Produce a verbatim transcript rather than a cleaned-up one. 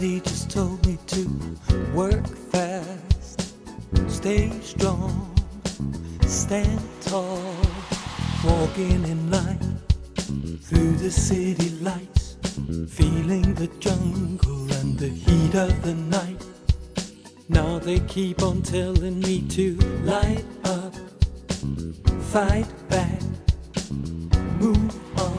Somebody just told me to work fast, stay strong, stand tall, walking in line through the city lights, feeling the jungle and the heat of the night. Now they keep on telling me to light up, fight back, move on.